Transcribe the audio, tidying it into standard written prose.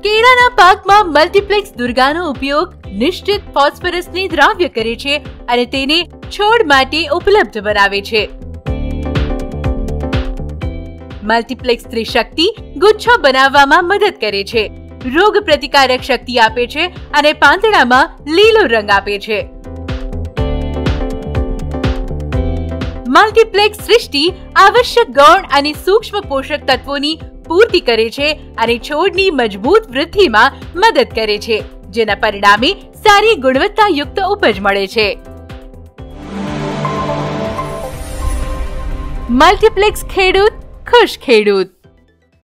કેળાના પાકમાં મલ્ટીપ્લેક્સ દુર્ગાનો ઉપયોગ નિશ્ચિત ફોસ્ફરસને દ્રાવ્ય કરે છે અને તેને છોડ માટે ઉપલબ્ધ બનાવે છે. મલ્ટીપ્લેક્સ ત્રિશક્તિ ગુચ્છો બનાવવામાં મદદ કરે છે, રોગ પ્રતિકારક શક્તિ આપે છે અને પાંદડામાં લીલો રંગ આપે છે. મલ્ટીપ્લેક્સ સૃષ્ટિ આવશ્યક ગૌણ અને સૂક્ષ્મ પોષક તત્વોની પૂર્તિ કરે છે અને છોડની મજબૂત વૃદ્ધિમાં મદદ કરે છે, જેના પરિણામે સારી ગુણવત્તાયુક્ત ઉપજ મળે છે. મલ્ટીપ્લેક્સ ખેડૂત ખુશ ખેડૂત.